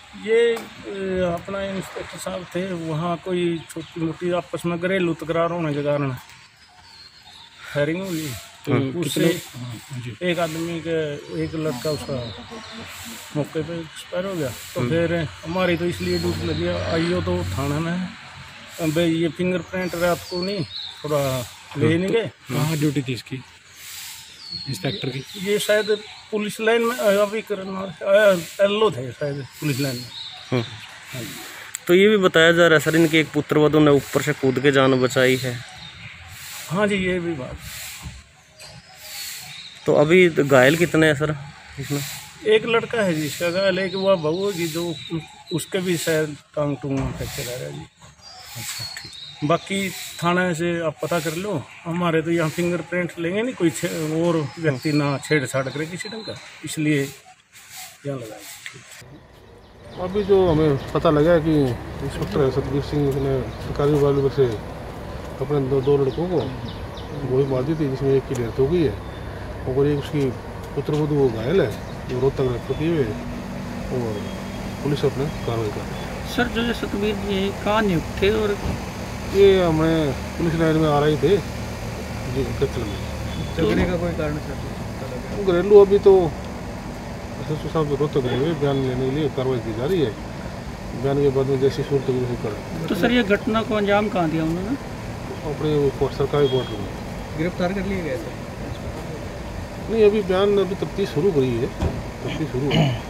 ये अपना इंस्पेक्टर साहब थे, वहाँ कोई छोटी मोटी आपस में घरेलू तकरार होने के कारण फायरिंग हुई। तो उससे एक आदमी के एक लड़का उसका मौके पे एक्सपायर हो गया। तो फिर हमारी तो इसलिए ड्यूटी लगी, आईओ तो थाना में है भाई, ये फिंगरप्रिंट रात को नहीं थोड़ा ले नहीं गए। कहाँ ड्यूटी थी इसकी, इंस्पेक्टर की? ये शायद पुलिस लाइन में अभी एलो थे शायद पुलिस लाइन में। तो ये भी बताया जा रहा है सर, इनके एक पुत्रवधू ने ऊपर से कूद के जान बचाई है। हाँ जी, ये भी बात। तो अभी घायल कितने हैं सर इसमें? एक लड़का है जिसका घायल, एक वह बहू होगी जो उसके भी शायद टांग टूंग फ्रैक्चर आ रहा है जी। अच्छा ठीक। बाकी थाने से आप पता कर लो, हमारे तो यहाँ फिंगरप्रिंट लेंगे नहीं, कोई और व्यक्ति ना छेड़छाड़ करे किसी ढंग का, इसलिए यहाँ लगाया। अभी जो हमें पता लगा है कि इंस्पेक्टर सतबीर सिंह ने सरकारी वाले से अपने दो लड़कों को गोली मार दी थी, जिसमें एक की डेथ हो गई है और एक उसकी पुत्रवधू वो घायल है, जो रोहतक रेफर किए हुए, और पुलिस अपने कार्रवाई कर रही है। सर जो सतबीर जी कहाँ नियुक्त थे और ये हमें पुलिस लाइन में आ रहे थे जी, कत्ल में। झगड़े का कोई कारण सर? घरेलू अभी तो एसएसपी साहब रोहतक गए हुए, बयान लेने के लिए कार्रवाई की जा रही है। बयान के बाद में जैसी सूरत वैसी करें। तो सर ये घटना को अंजाम कहाँ दिया उन्होंने? अपने सरकारी कोर्ट में गिरफ्तार कर लिए गए सर? नहीं, अभी बयान अभी तफ्तीश शुरू करी है, तफ्तीश शुरू है।